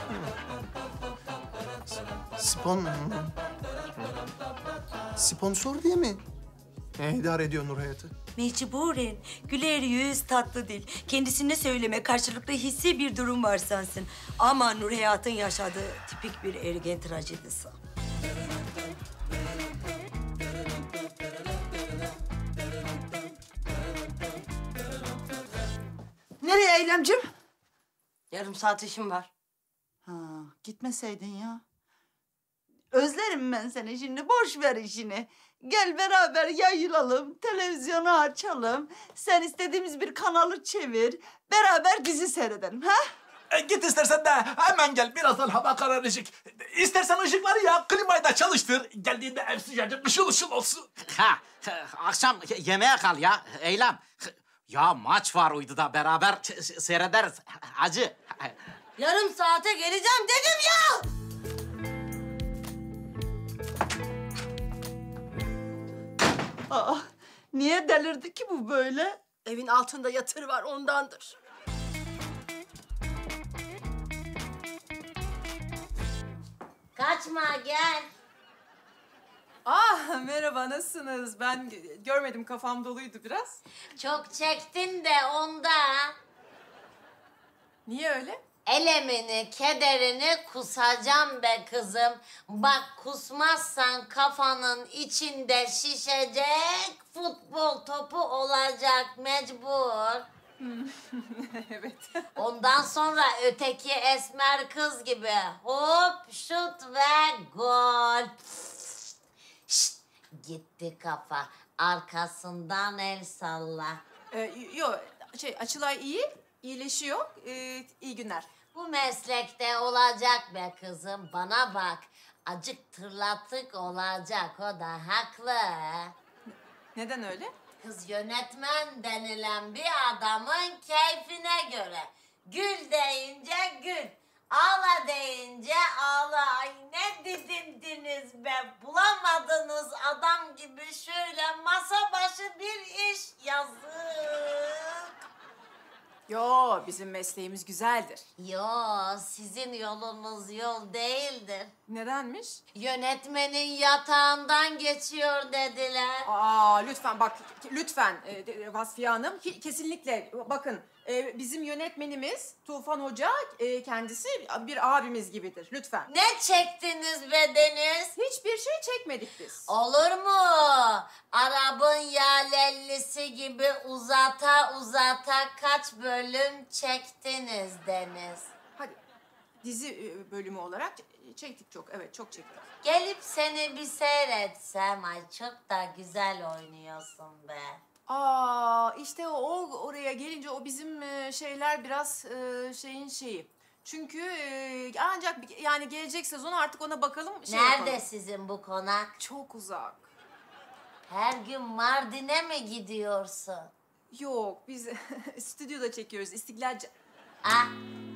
Spon... Sponsor diye mi? Ne idare ediyor Nurhayat'ı? Mecburen. Güler yüz, tatlı dil. Kendisine söyleme, karşılıklı hissi bir durum var sansın. Ama Nurhayat'ın yaşadığı tipik bir ergen trajedisi. Meryemciğim. Yarım saat işim var. Ha, gitmeseydin ya. Özlerim ben seni şimdi. Boş ver işini. Gel beraber yayılalım, televizyonu açalım. Sen istediğimiz bir kanalı çevir. Beraber dizi seyredelim, ha? E, git istersen de hemen gel. Birazdan hava kararacak. İstersen ışıkları ya, klimayı da çalıştır. Geldiğinde ev sıcacık, ışıl ışıl olsun. Ha, akşam yemeğe kal ya, Eylem. Ya maç var uyduda, beraber seyrederiz. Hacı. Yarım saate geleceğim dedim ya! Aa, niye delirdi ki bu böyle? Evin altında yatır var ondandır. Kaçma gel. Ah merhaba nasılsınız? Ben görmedim kafam doluydu biraz. Çok çektin de ondan. Niye öyle? Elemini, kederini kusacağım be kızım. Bak kusmazsan kafanın içinde şişecek, futbol topu olacak mecbur. Evet. Ondan sonra öteki esmer kız gibi hop, şut ve gol. Şşt, gitti kafa. Arkasından el salla. Ee, yok şey Açılay iyi, iyileşiyor. Ee, iyi günler. Bu meslekte olacak be kızım. Bana bak. Acık tırlattık olacak. O da haklı. Neden öyle? Kız yönetmen denilen bir adamın keyfine göre. Gül deyince gül. Ağla deyince ağla. Ay ne didindiniz be. Bulamadınız adam gibi şöyle masa başı bir iş. Yazık. Yo bizim mesleğimiz güzeldir. Yo sizin yolunuz yol değildir. Nedenmiş? Yönetmenin yatağından geçiyor dediler. Aa lütfen bak lütfen e, Vasfiye Hanım ki- kesinlikle bakın e, bizim yönetmenimiz Tufan Hoca e, kendisi bir abimiz gibidir lütfen. Ne çektiniz be Deniz? Hiçbir şey çekmedik biz. Olur mu? Arabın yalellisi gibi uzata uzata kaç bölüm çektiniz Deniz? Hadi dizi e, bölümü olarak çektik çok evet çok çektik. Gelip seni bir seyretsem ay çok da güzel oynuyorsun be. Aa işte o, o oraya gelince o bizim e, şeyler biraz e, şeyin şeyi. Çünkü e, ancak bir- yani gelecek sezon artık ona bakalım. Şey Nerede yapalım. sizin bu konak? Çok uzak. Her gün Mardin'e mi gidiyorsun? Yok biz stüdyoda çekiyoruz İstiklal. Ca- Ah.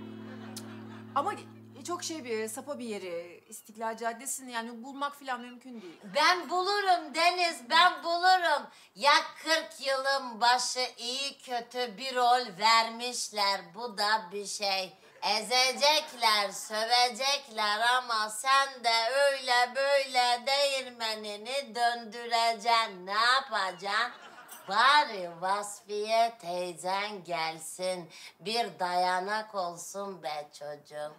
Ama çok şey bir sapa bir yeri İstiklal Caddesi'ni yani bulmak falan mümkün değil. Ben bulurum Deniz, ben bulurum. Ya kırk yılın başı iyi kötü bir rol vermişler. Bu da bir şey. Ezecekler, sövecekler ama sen de öyle böyle değirmenini döndüreceksin. Ne yapacaksın? Bari Vasfiye teyzen gelsin. Bir dayanak olsun be çocuğum.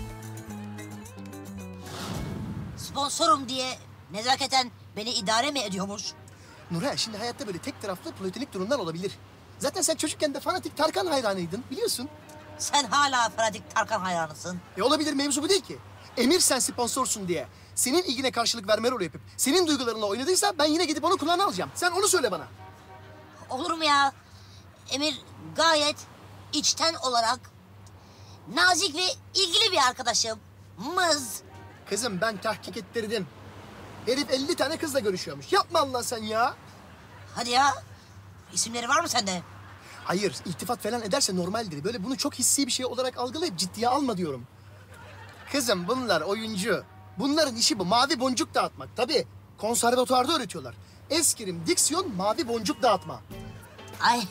Sponsorum diye nezaketen beni idare mi ediyormuş? Nurhan şimdi hayatta böyle tek taraflı platonik durumlar olabilir. Zaten sen çocukken de fanatik Tarkan hayranıydın biliyorsun. Sen hala fanatik Tarkan hayranısın. E olabilir mevzu bu değil ki. Emir sen sponsorsun diye. Senin ilgine karşılık verme rolü yapıp senin duygularınla oynadıysa ben yine gidip onu kulağına alacağım. Sen onu söyle bana. Olur mu ya? Emir gayet içten olarak nazik ve ilgili bir arkadaşım. Mız. Kızım ben tahkik ettirdim. Herif elli tane kızla görüşüyormuş. Yapma Allah sen ya. Hadi ya. İsimleri var mı sende? Hayır, iltifat falan ederse normaldir. Böyle bunu çok hissi bir şey olarak algılayıp ciddiye alma diyorum. Kızım bunlar oyuncu. Bunların işi bu. Mavi boncuk dağıtmak. Tabii konservatuvarda öğretiyorlar. Eskrim, diksiyon, mavi boncuk dağıtma. Ay.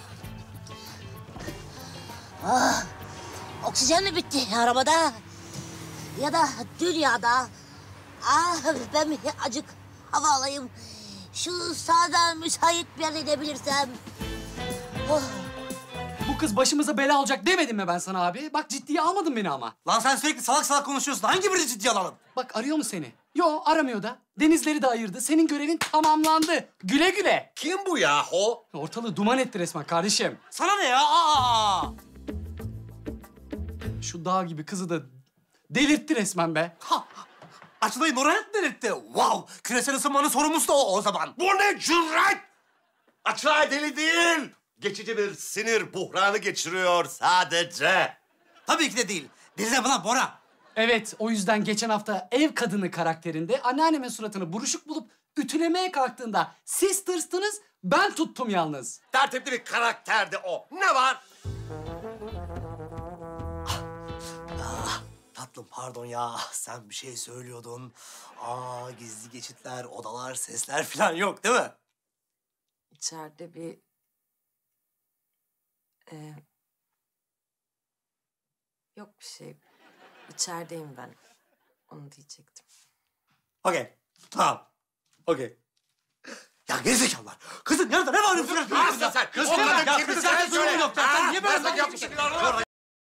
Ah. Oksijen mi bitti arabada? Ya da dünyada? Ah ben bir acık hava alayım. Şu sağdan müsait bir yer edebilirsem. Oh. Bu kız başımıza bela olacak demedim mi ben sana abi? Bak ciddiye almadın beni ama. Lan sen sürekli salak salak konuşuyorsun. Hangi birini ciddiye alalım? Bak arıyor mu seni? Yo aramıyor da. Denizleri de ayırdı. Senin görevin tamamlandı. Güle güle. Kim bu yahu? Ortalığı duman etti resmen kardeşim. Sana ne ya? Aa! şu dağ gibi kızı da delirtti resmen be. Ha, Açılay'ı Nurhayat delirtti. Wow, küresel ısınmanın sorumlusu da o o zaman. Bu ne cüret? Açılay deli değil. Geçici bir sinir buhranı geçiriyor sadece. Tabii ki de değil. Deli mi lan Bora? Evet, o yüzden geçen hafta ev kadını karakterinde anneannemin suratını buruşuk bulup ütülemeye kalktığında siz tırstınız, ben tuttum yalnız. Tertipli bir karakterdi o. Ne var? Ah, tatlım pardon ya. Sen bir şey söylüyordun. Aa, gizli geçitler, odalar, sesler falan yok değil mi? İçeride bir... Ee, yok bir şey. İçerideyim ben. Onu diyecektim. Okey. Tamam. Okey. Ya gerizekalılar. Kızın yanında ne var? Ne Arsın sen. Kız O kadın ya, kimdi kız sen sen söyle. yok ya. Sen niye böyle Ben sana yapıyorsun? yapmışım.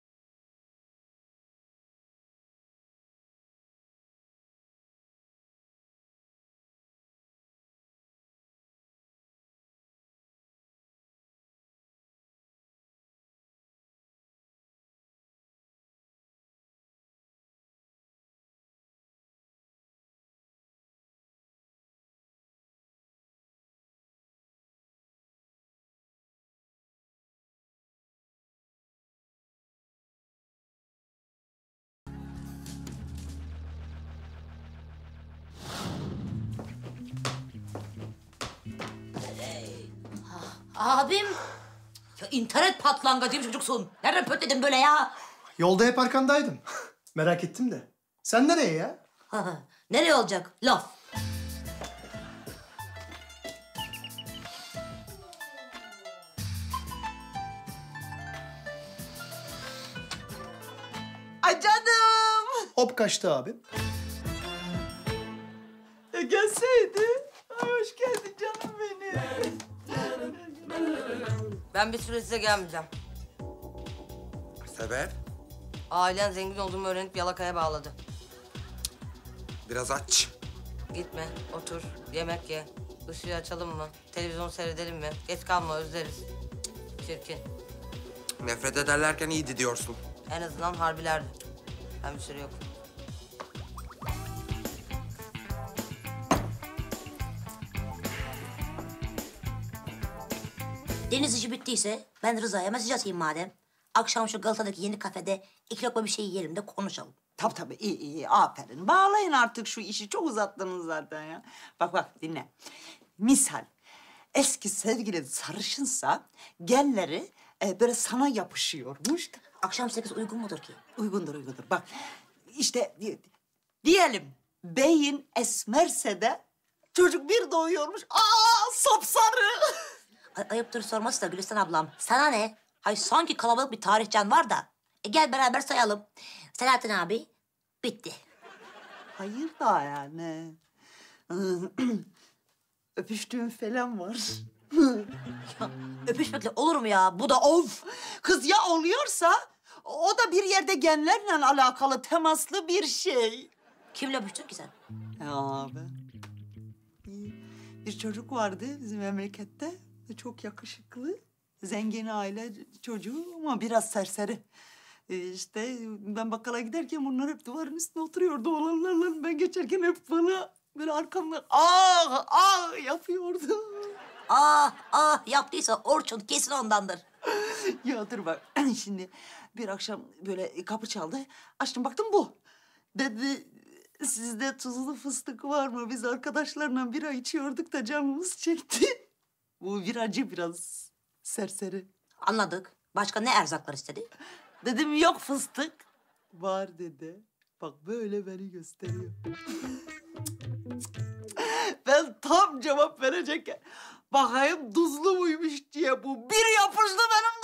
Abim. Ya internet patlangıcı bir çocuksun. Nereden pötledin böyle ya? Yolda hep arkandaydım. Merak ettim de. Sen nereye ya? Nereye olacak? Laf. Ay canım. Hop kaçtı abi. E gelseydi. Ay hoş geldin canım benim. Ben bir süre size gelmeyeceğim. Sebep? Ailen zengin olduğumu öğrenip yalakaya bağladı. Biraz aç. Gitme, otur, yemek ye. Işığı açalım mı? Televizyon seyredelim mi? Geç kalma, özleriz. Cık, çirkin. Nefret ederlerken iyiydi diyorsun. En azından harbilerdi. Ben bir süre yok. Deniz işi bittiyse ben Rıza'ya mesaj atayım madem. Akşam şu Galata'daki yeni kafede iki lokma bir şey yiyelim de konuşalım. Tabii tabii iyi iyi aferin. Bağlayın artık şu işi. Çok uzattınız zaten ya. Bak bak dinle. Misal eski sevgilin sarışınsa genleri e, böyle sana yapışıyormuş. Akşam sekiz uygun mudur ki? Uygundur uygundur. Bak işte di- diyelim beyin esmerse de çocuk bir doğuyormuş. Aa sapsarı. Ay, ayıptır sorması da Gülistan ablam. Sana ne? Hay sanki kalabalık bir tarihcan var da. E gel beraber sayalım. Selahattin abi bitti. Hayır da yani. Öpüştüğüm falan var. Ya, öpüşmekle olur mu ya? Bu da of. Kız ya oluyorsa o da bir yerde genlerle alakalı temaslı bir şey. Kimle öpüştün ki sen? Ya ben bir çocuk vardı bizim memlekette. Çok yakışıklı. Zengin aile çocuğu ama biraz serseri. Ee, işte ben bakkala giderken bunlar hep duvarın üstüne oturuyordu olanlarla. Ben geçerken hep bana böyle arkamda ah ah yapıyordu. Ah ah yaptıysa Orçun kesin ondandır. Ya dur bak şimdi bir akşam böyle kapı çaldı. Açtım baktım bu. Dedi sizde tuzlu fıstık var mı? Biz arkadaşlarla bira içiyorduk da canımız çekti. Bu biracı biraz serseri. Anladık. Başka ne erzaklar istedi? Dedim yok fıstık. Var dedi. Bak böyle beni gösteriyor. Ben tam cevap verecekken bakayım tuzlu muymuş diye bu bir yapıştı benim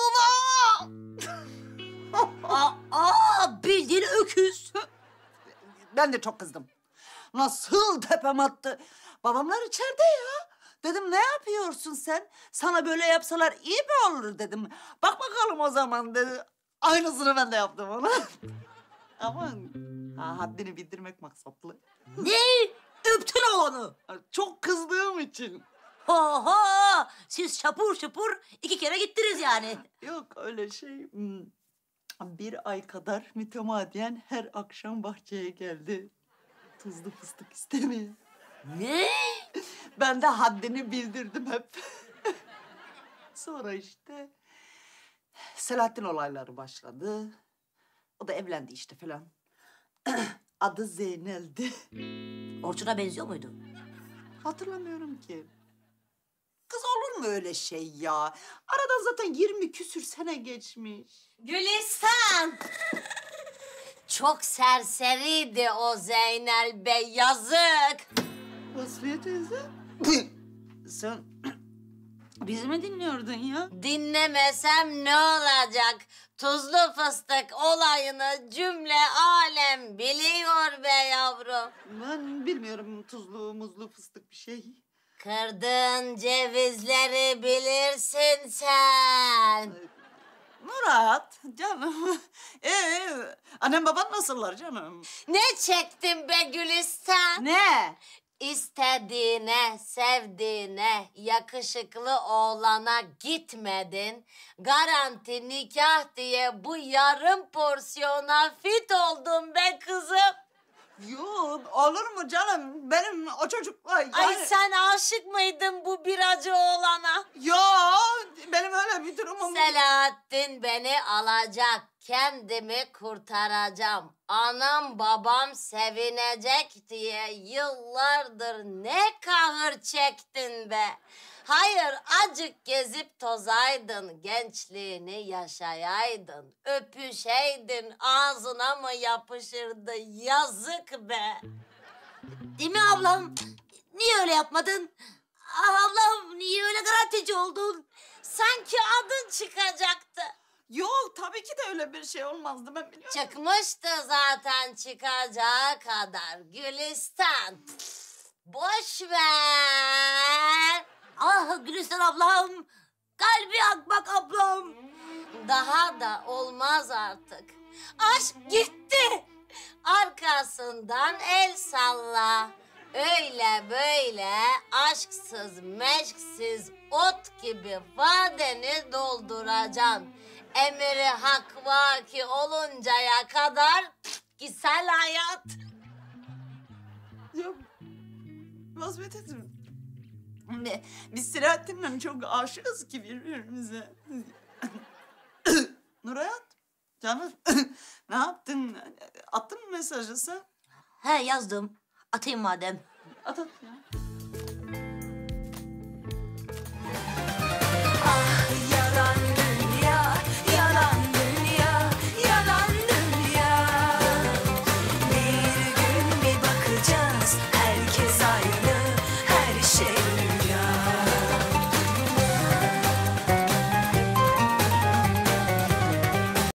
dudağıma. aa, aa bildiğin öküz. Ben de çok kızdım. Nasıl tepem attı. Babamlar içeride ya. Dedim ne yapıyorsun sen? Sana böyle yapsalar iyi mi olur dedim. Bak bakalım o zaman dedi. Aynısını ben de yaptım ona. Aman ha, haddini bildirmek maksatlı. Ne? Öptün oğlanı. Çok kızdığım için. Oha! Siz şapur şupur iki kere gittiniz yani. Yok öyle şey. Hmm. Bir ay kadar mütemadiyen her akşam bahçeye geldi. Tuzlu fıstık istemeye. Ne? Ben de haddini bildirdim hep. Sonra işte Selahattin olayları başladı. O da evlendi işte falan. Adı Zeynel'di. Orçun'a benziyor muydu? Hatırlamıyorum ki. Kız olur mu öyle şey ya? Aradan zaten yirmi küsür sene geçmiş. Gülistan! Çok serseriydi o Zeynel Bey, yazık. Vasfiye teyze. Sen bizi mi dinliyordun ya? Dinlemesem ne olacak? Tuzlu fıstık olayını cümle alem biliyor be yavrum. Ben bilmiyorum tuzlu muzlu fıstık bir şey. Kırdığın cevizleri bilirsin sen. Murat canım. Ee, annem baban nasıllar canım? Ne çektin be Gülistan? Ne? İstediğine, sevdiğine, yakışıklı oğlana gitmedin. Garanti nikah diye bu yarım porsiyona fit oldun be kızım. Yok olur mu canım? Benim o çocukla yani... Ay sen aşık mıydın bu biracı oğlana? Yok benim öyle bir durumum... Selahattin beni alacak. Kendimi kurtaracağım. Anam babam sevinecek diye yıllardır ne kahır çektin be. Hayır acık gezip tozaydın, gençliğini yaşayaydın. Öpüşeydin, ağzına mı yapışırdı, yazık be. Değil mi ablam? Niye öyle yapmadın? Ah ablam niye öyle garantici oldun? Sanki adın çıkacaktı. Yok tabii ki de öyle bir şey olmazdı ben biliyorum. Çıkmıştı zaten çıkacağı kadar Gülistan. Boş ver. Ah Gülistan ablam. Kalbi akbak ablam. Daha da olmaz artık. Aşk gitti. Arkasından el salla. Öyle böyle aşksız meşksiz ot gibi vadeni dolduracaksın. Emri hak vaki oluncaya kadar güzel hayat. Ya Vasfiye teyzem. Ne, biz Selahattin'le çok aşığız ki birbirimize. Nurhayat, canım ne yaptın? Attın mı mesajı sen? He yazdım. Atayım madem. At at ya.